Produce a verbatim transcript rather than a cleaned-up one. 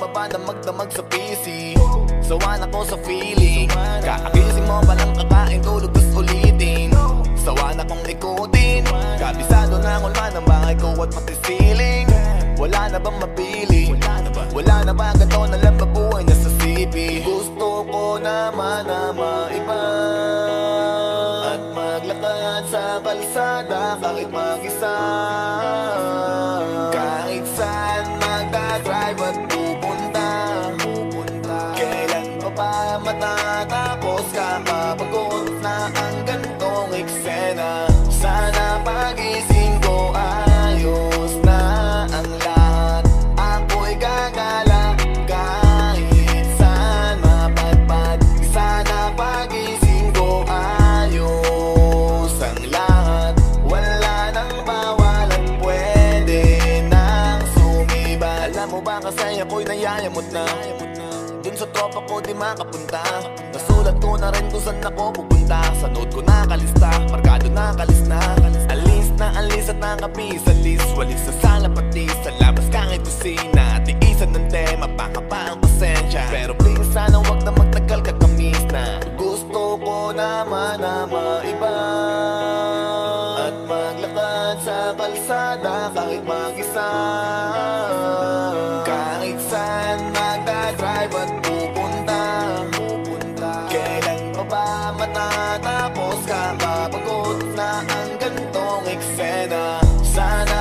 pa ba na magdamag sa P C? Sawa na ko sa feeling, kakagising mo palang kakain, tulog gus ulitin. Sawa na kong ikutin, kabisado na ang ulma ng bahay ko at pati ceiling. Wala na bang mapili? Wala na ba ganito na lang mabuhay na sa C P? Gusto ko naman na maiba at maglakad sa kalsada kahit mag-isa. Kahit saan magdadrive at pupunta, kailan pa ba matatapos? Kakapagod na ang gantong eksena. Sana pagising ko ayos na ang lahat. Ako'y gagala kahit saan mapadpad. Sana pagising ko ayos ang lahat. Wala nang bawal at pwede nang sumiba. Alam mo ba kasi ako'y nayayamot na dun sa tropa ko di makapunta. Nasulat ko na rin kung saan ako pupunta. Sa note ko nakalista, markado nakalis na. Alis na alis at nakapis sa list. Walis sa sala pati sa labas kahit kusina. Tiisan ng tema, baka pa ang pasensya. Pero please sana wag na magtagal kakamis na. Gusto ko naman na maiba at maglakad sa kalsada kahit mag-isa. Kahit saan magdadrive at pupunta, kailan pa ba matatapos? Kakapagod na ang gantong eksena. Sana